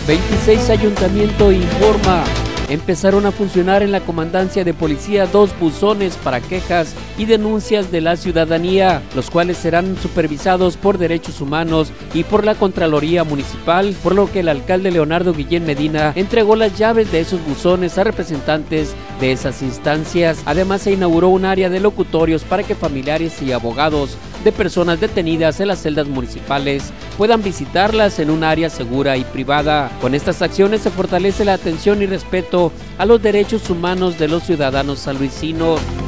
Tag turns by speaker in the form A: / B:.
A: 26 Ayuntamiento informa. Empezaron a funcionar en la Comandancia de Policía 2 buzones para quejas y denuncias de la ciudadanía, los cuales serán supervisados por Derechos Humanos y por la Contraloría Municipal, por lo que el alcalde Leonardo Guillén Medina entregó las llaves de esos buzones a representantes de esas instancias. Además, se inauguró un área de locutorios para que familiares y abogados de personas detenidas en las celdas municipales puedan visitarlas en un área segura y privada. Con estas acciones se fortalece la atención y respeto a los derechos humanos de los ciudadanos sanluisinos.